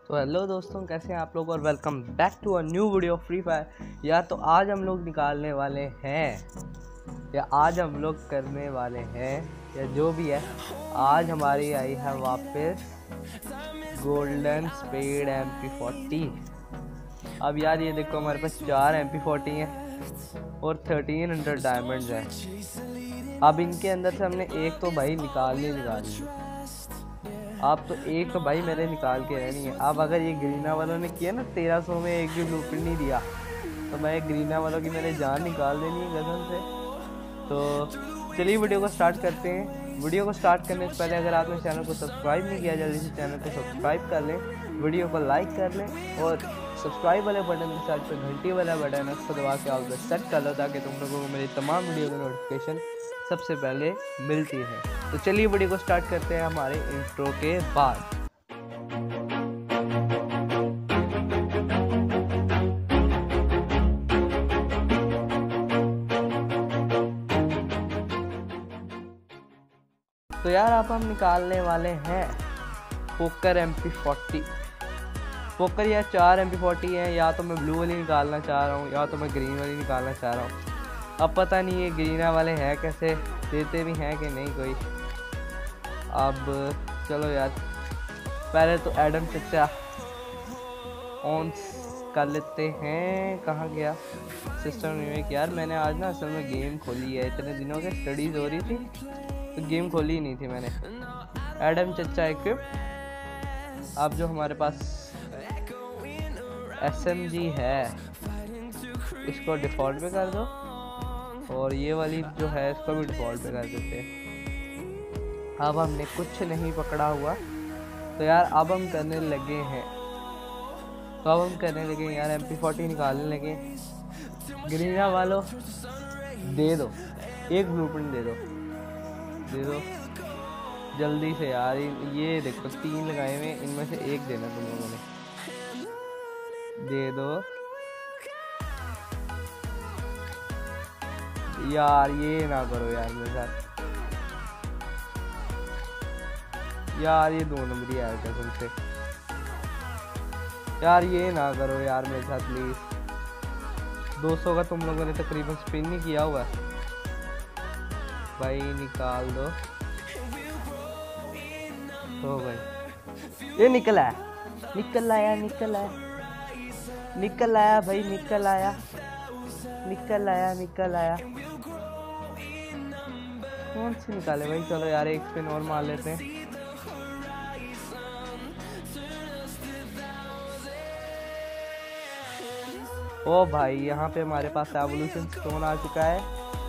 तो हेलो दोस्तों, कैसे हैं आप लोग और welcome back to a new video free fire. यार तो आज हम लोग निकालने वाले हैं या आज हम लोग करने वाले हैं या जो भी है, आज हमारी आई है वापस गोल्डन स्पेड MP40। अब यार ये देखो, हमारे पास 4 MP40 हैं और 1300 डायमंड्स हैं। अब इनके अंदर से हमने एक तो भाई निकालनी। आप तो एक तो भाई मेरे निकाल के रहनी है। अब अगर ये ग्रीना वालों ने किया ना 1300 में एक भी ब्लूप्रिंट नहीं दिया, तो मैं ग्रीना वालों की मैंने जान निकाल देनी है कसम से। तो चलिए वीडियो को स्टार्ट करते हैं। वीडियो को स्टार्ट करने से पहले अगर आपने चैनल को सब्सक्राइब नहीं किया, जल्दी से चैनल को सब्सक्राइब कर लें, वीडियो को लाइक कर लें और सब्सक्राइब वाले बटन के साथ जो घंटी वाला बटन है उसको दबा के आप उसे सेट कर लो, ताकि तुम लोगों को मेरी तमाम वीडियो की नोटिफिकेशन सबसे पहले मिलती है। तो चलिए वीडियो को स्टार्ट करते हैं हमारे इंट्रो के बाद। तो यार अब हम निकालने वाले हैं पोकर MP40। पोकर यार 4 MP40 हैं, या तो मैं ब्लू वाली निकालना चाह रहा हूँ या तो मैं ग्रीन वाली निकालना चाह रहा हूँ। अब पता नहीं ये ग्रीना वाले हैं कैसे, देते भी हैं कि नहीं कोई। अब चलो यार, पहले तो एडम चचा ऑन कर लेते हैं। कहाँ गया सिस्टम में? यार मैंने आज ना असल में गेम खोली है, इतने दिनों के स्टडीज़ हो रही थी तो गेम खोली ही नहीं थी मैंने। एडम चचा इक्विप। अब जो हमारे पास SMG है इसको डिफ़ॉल्ट पे कर दो, और ये वाली जो है इसको भी डिफ़ॉल्ट पे कर देते हैं। अब हमने कुछ नहीं पकड़ा हुआ, तो यार अब हम करने लगे हैं। यार MP40 निकालने लगे। ग्रीना वालों दे दो, एक ब्लूप्रिंट दे दो जल्दी से यार। ये देखो 3 लगाए हुए, इनमें से एक देना तुम लोगों ने, दे दो यार। ये ना करो यार मेरे साथ, यार ये 2 नंबर यार कसम से। यार ये ना करो यार मेरे साथ प्लीज। 200 का तुम लोगों ने तकरीबन स्पिन नहीं किया हुआ है भाई, निकाल दो। तो भाई ये निकल आया भाई, निकल आया। कौन से निकाले भाई? चलो यार एक स्पिन और मार लेते हैं। ओ भाई यहाँ पे हमारे पास एवोल्यूशन स्टोन आ चुका है।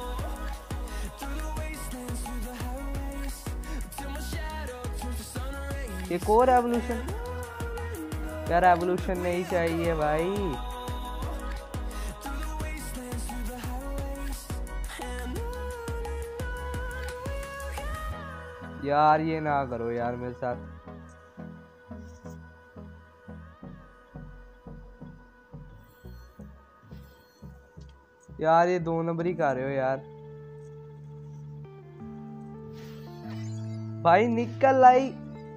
एक और एवोल्यूशन। यार एवोल्यूशन नहीं चाहिए भाई। यार ये ना करो यार मेरे साथ। यार ये 2 नंबर ही कर रहे हो यार भाई। निकल आई।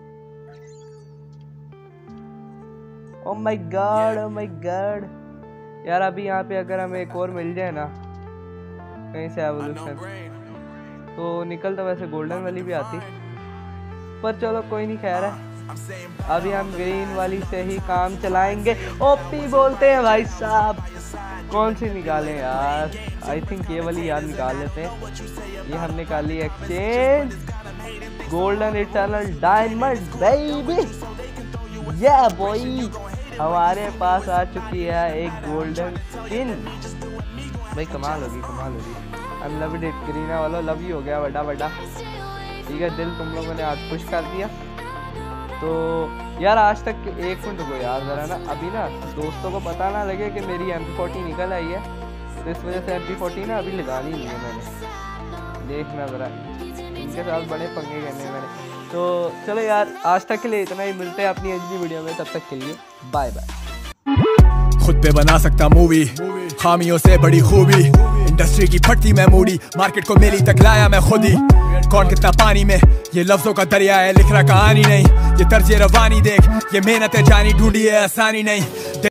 Oh my God. यार अभी यहाँ पे अगर हमें एक और मिल जाए ना कहीं से एवोल्यूशन, तो निकल तो वैसे गोल्डन वाली भी आती, पर चलो कोई नहीं, खैर है। अभी हम ग्रीन वाली से ही काम चलाएंगे। ओपी बोलते हैं भाई साहब। कौन सी निकालें यार? आई थिंक ये वाली यार निकाल लेते हैं। ये हम निकाली exchange golden eternal diamond baby. या बॉय हमारे पास आ चुकी है एक गोल्डन स्किन भाई। कमाल होगी। I love it. ग्रीना वालों लव यू हो गया बड़ा। ठीक है, दिल तुम लोगों ने आज खुश कर दिया। तो यार आज तक एक मिनट रुको यार ज़रा ना, अभी ना दोस्तों को पता ना लगे कि मेरी MP40 निकल आई है, तो इस वजह से MP40 ना अभी लगानी नहीं है मैंने। देखना ज़रा, इनके साथ बड़े पंगे करने मैंने। तो चलो यार आज तक के लिए इतना ही। मिलते हैं अपनी अगली वीडियो में, तब तक के लिए बाय बाय। खुद पे बना सकता मूवी, खामियों से बड़ी खूबी, इंडस्ट्री की फटती मैं मूडी, मार्केट को मेरी तक लाया मैं खुद ही। कौन कितना पानी में, ये लफ्जों का दरिया है, लिख रहा कहानी नहीं। ये तर्ज रवानी देख, ये मेहनत है जानी, ढूंढी है आसानी नहीं।